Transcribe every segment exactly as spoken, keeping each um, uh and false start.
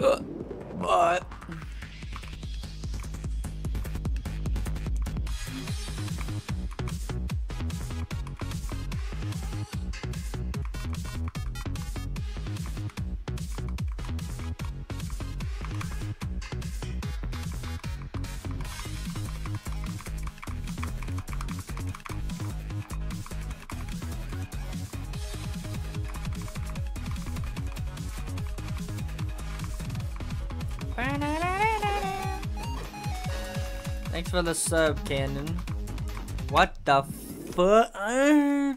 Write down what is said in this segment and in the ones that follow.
Uh, but thanks for the sub, Cannon. What the fuck? Uh...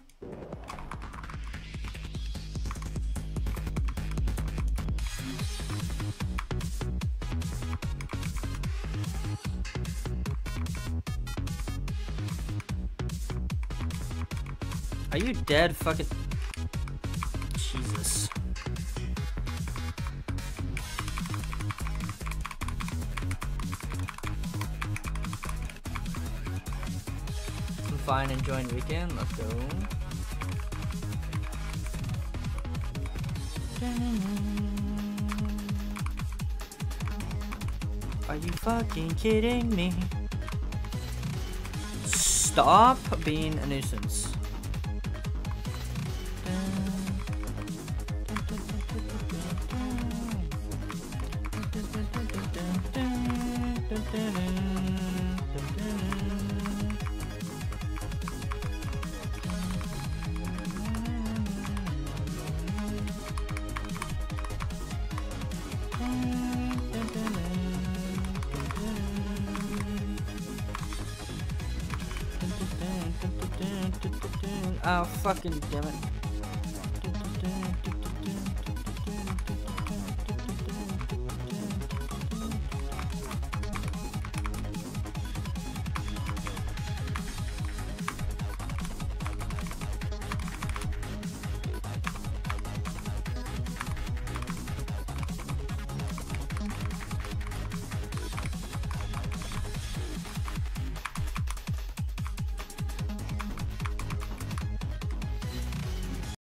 Are you dead? Fucking Jesus. I'm fine, enjoying weekend. Let's go. Are you fucking kidding me? Stop being a nuisance. Oh, fucking damn it.